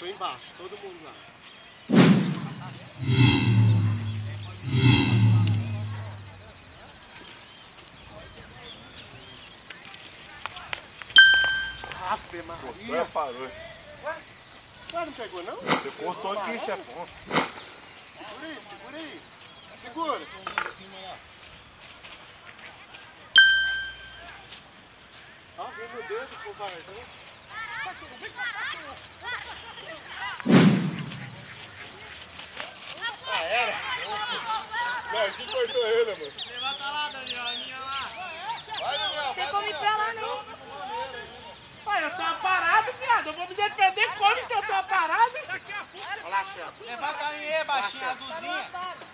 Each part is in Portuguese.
tô embaixo, todo mundo lá. Ave Maria. Parou. Ué, não pegou não? Você cortou aqui, chefão. Segura aí, segura aí. Segura. Ó, vem no dedo, covarde. Ah, era? Não, que cortou ele, mano. Levanta lá, Daniel, a minha lá. Vai, Daniel, Tem como ir pra lá, não. Pai, eu tô aparado, viado. Eu vou me defender como se eu tô aparado? Olha lá, chefe. Levanta aí, baixinha, azulzinha.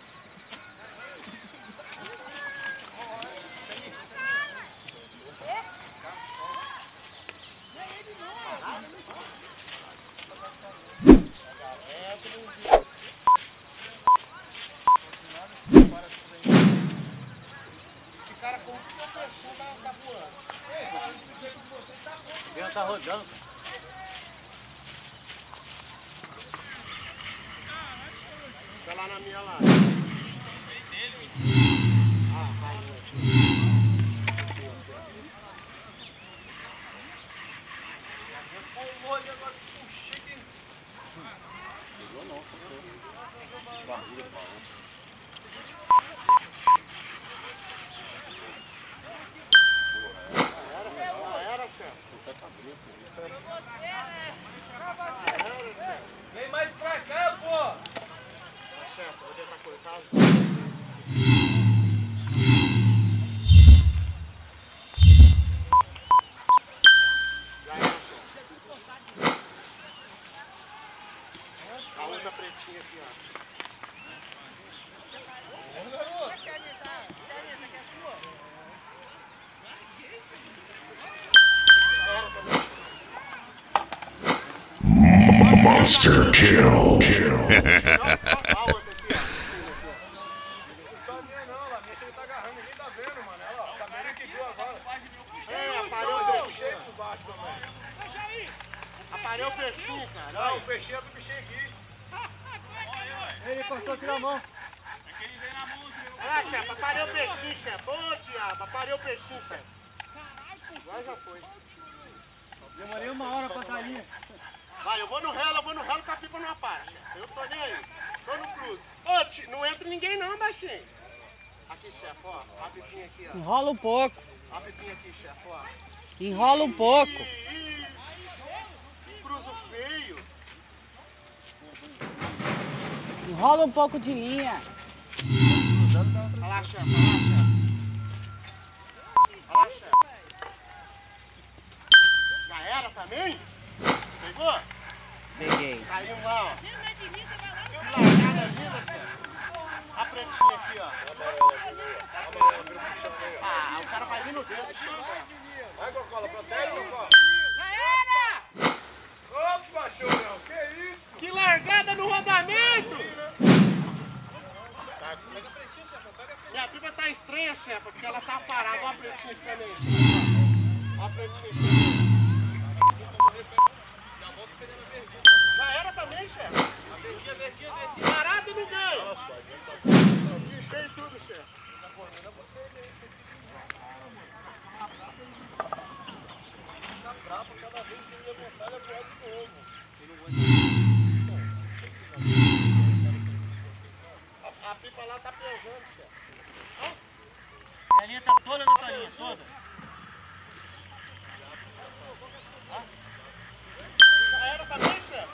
Esse cara como que eu fechou, tá voando. O vento tá rodando. Tá lá na minha lá. Vem mais pra cá, pô. Chefe, vou tentar cortar. Já era, chefe. A outra pretinha aqui, ó. Monster kill. A outra aqui, ó. Só minha não, lá. Minha que ele tá agarrando, ninguém tá vendo, mano. Olha lá, tá vendo que viu agora. É, aparou o peixinho. Cheio por baixo também. Aparou o peixinho, cara. Não, o peixinho é do bichinho aqui. Ele cortou aqui na mão. Olha lá, chefe, aparou o peixinho, chefe. Ô, diabo, aparou o peixinho, chefe. Agora já foi. Demorei uma hora pra cair. Vai, eu vou no relo que a pipa não apara, chefe. Eu tô nem aí. Tô no cruzo. Ô, não entra ninguém não, baixinho. Aqui, chefe, ó. A pipinha aqui, ó. Enrola um pouco. A pipinha aqui, chefe, ó. Enrola um pouco. Ih, cruzo feio. Enrola um pouco de linha. Olha lá, chefe, olha lá, chefe. Olha lá, chefe. Já era também? Pegou? Peguei. Caiu lá, ó. Que largada linda, chefe. A pretinha aqui, ó. Ah, o cara vai vir no dedo. Vai, Cocola, protege, Cocola. Já era! Opa, chorão, que isso? Que largada no rodamento! Minha pipa tá estranha, chefe, porque ela tá parada. Olha a pretinha aqui também. Olha a pretinha aqui. Já era também, chefe. Parado no ganho. Tem tudo, chefe. A pipa lá tá pesando, chefe. A linha tá toda na tua linha, toda. Já era também, chefe.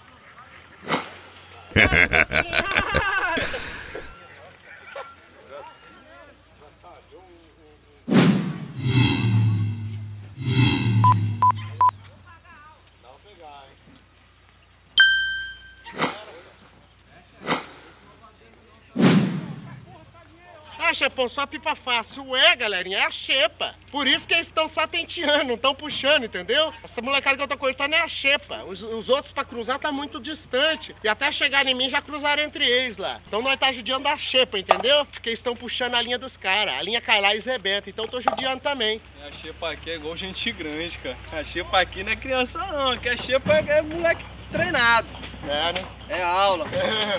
Ah, chefão, só pipa fácil. Ué, galerinha, é a xepa. Por isso que eles estão só tenteando, não estão puxando, entendeu? Essa molecada que eu tô cortando é a xepa. Os outros pra cruzar tá muito distante. E até chegar em mim já cruzaram entre eles lá. Então nós tá judiando a xepa, entendeu? Porque eles estão puxando a linha dos caras. A linha cai lá e rebenta. Então eu tô judiando também. A xepa aqui é igual gente grande, cara. A xepa aqui não é criança não, que a xepa é moleque treinado. É, né? É aula.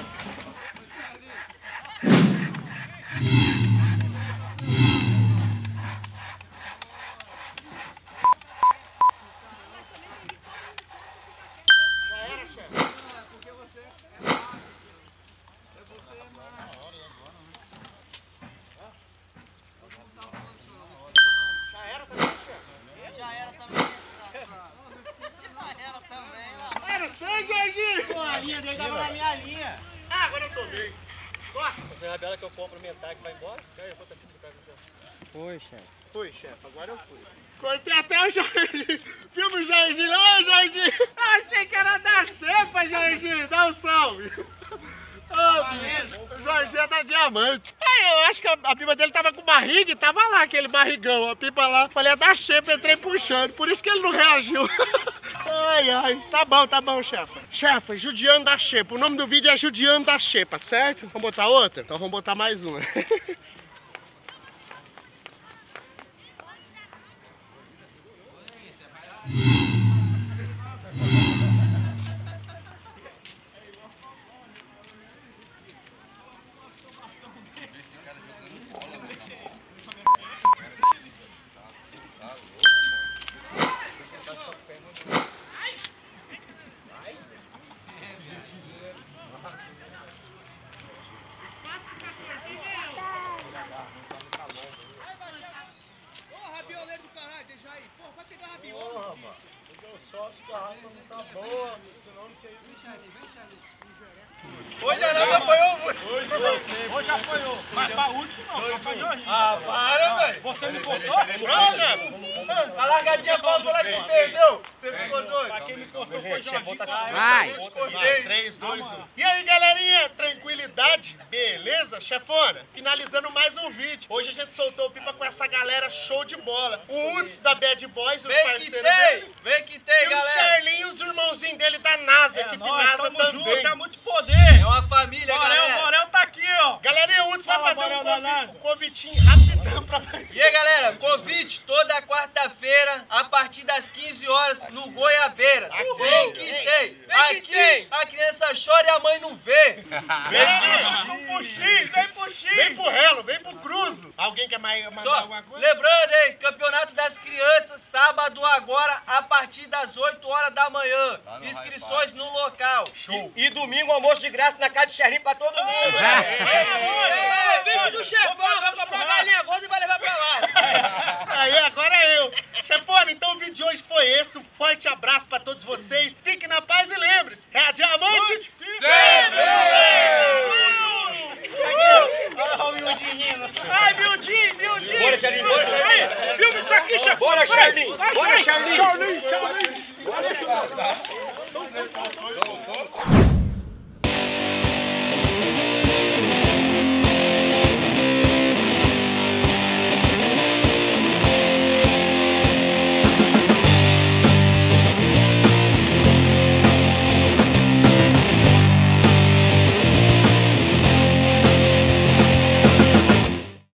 Era sangue, Jorginho! Pô, a linha dele tava na minha linha. Ah, agora eu tomei. Você é a bela que eu compro metade que vai embora? Foi, chefe. Fui, chefe, agora eu fui. Cortei até o Jorginho. Filma o Jorginho lá, Jorginho. Achei que era da cepa, Jorginho! Dá um salve! O Jorginho é da Diamante. É, eu acho que a pipa dele tava com barriga e tava lá, aquele barrigão, a pipa lá. Falei, é da xepa, entrei puxando, por isso que ele não reagiu. Ai, ai, tá bom, chefa. Chefa, judiando da xepa. O nome do vídeo é judiando da xepa, certo? Vamos botar outra? Então vamos botar mais uma. Hoje a nossa apanhou muito. Hoje apanhou. Mas pra Hudson não, só pra Jorginho. Ah, para, velho. Você me cortou? Pronto, chefe. A largadinha falsa lá que você perdeu. Você ficou doido. Pra quem me cortou foi Jorginho. Vai. Eu te cortei. 3, 2, 1. E aí, galerinha? Tranquilidade? Beleza? Chefona, finalizando mais um vídeo. Hoje a gente soltou o pipa com essa galera show de bola. O Hudson da Bad Boys, os Vem que parceiros tem. dele. Vem que tem, E o galera. Charlinho e os irmãozinhos dele da NASA, equipe NASA também. Tá muito poder. É uma família, Morel, galera. Morel tá aqui, ó. Galerinha, o Hudson vai Fala, fazer Morel da NASA. um convitinho rapidão pra... E aí, galera, convite toda quarta-feira, a partir das 15 horas, no Goiabeiras. Vem que tem. Aqui, a criança chora e a mãe não vê. Vem pro X. Vem pro Relo, vem pro Cruzo. Alguém quer mandar Só alguma coisa? lembrando, hein, Campeonato das Crianças, sábado agora, a partir das 8 horas da manhã. Inscrições no local. Show. E domingo, almoço de graça na casa de Charlinho pra todo mundo. É, vídeo do chefão, vai comprar galinha gorda e vai levar pra lá. Aí, agora é eu. Chefona, então o vídeo de hoje foi esse. Um forte abraço pra todos vocês. Fiquem na paz e lembre-se, é a Diamante sempre! Olha o miudinho. Ai, miudinho. Bora, Charlinho, bora, Charlinho. Filma isso aqui, chefe. Bora, Charlinho. Bora, Charlinho. Charlinho.